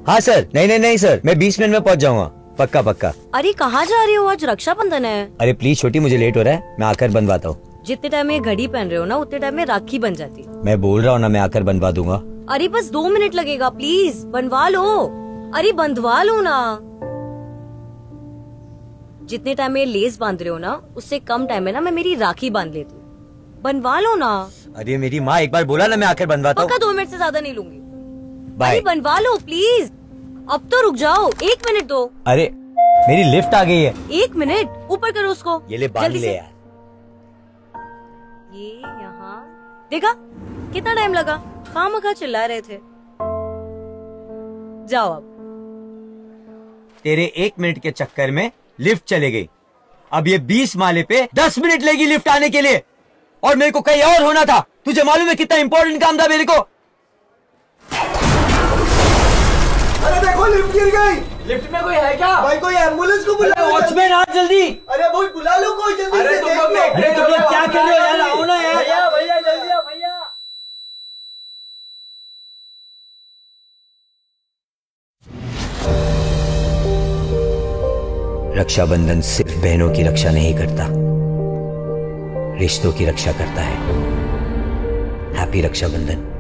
हाँ सर। नहीं नहीं नहीं सर, मैं 20 मिनट में पहुंच जाऊंगा, पक्का पक्का। अरे कहाँ जा रहे हो? आज रक्षाबंधन है। अरे प्लीज छोटी, मुझे लेट हो रहा है, मैं आकर बनवाता हूँ। जितने टाइम में घड़ी पहन रहे हो ना, उतने टाइम में राखी बन जाती। मैं बोल रहा हूँ ना, मैं आकर बनवा दूंगा। अरे बस 2 मिनट लगेगा, प्लीज बनवा लो। अरे बंधवा लो ना। जितने टाइम में लेस बांध रहे हो ना, उससे कम टाइम में ना मैं मेरी राखी बांध लेती हूँ। बनवा लो ना। अरे मेरी माँ, एक बार बोला ना, मैं आकर बनवाता हूँ। पक्का 2 मिनट से ज्यादा नहीं लूंगी। बाय। बनवा लो प्लीज। अब तो रुक जाओ, 1 मिनट दो। अरे मेरी लिफ्ट आ गई है। 1 मिनट, ऊपर करो उसको। ये ले, बांध ले यार। ये यहाँ देखा कितना टाइम लगा, खामखा चिल्ला रहे थे। जाओ अब। तेरे 1 मिनट के चक्कर में लिफ्ट चले गई। अब ये 20 माले पे 10 मिनट लेगी लिफ्ट आने के लिए, और मेरे को कहीं और होना था। तुझे मालूम है कितना इंपॉर्टेंट काम था मेरे को? अरे देखो, लिफ्ट गिर गई। लिफ्ट में कोई है क्या? भाई कोई एम्बुलेंस को बुलाओ। वॉचमैन आ जल्दी। अरे भाई बुला लो कोई जल्दी से। अरे तुम लोग क्या कर रहे हो यार? आओ ना यार। भैया भैया जल्दी आओ भैया। रक्षाबंधन सिर्फ बहनों की रक्षा नहीं करता, रिश्तों की रक्षा करता है। हैप्पी रक्षाबंधन।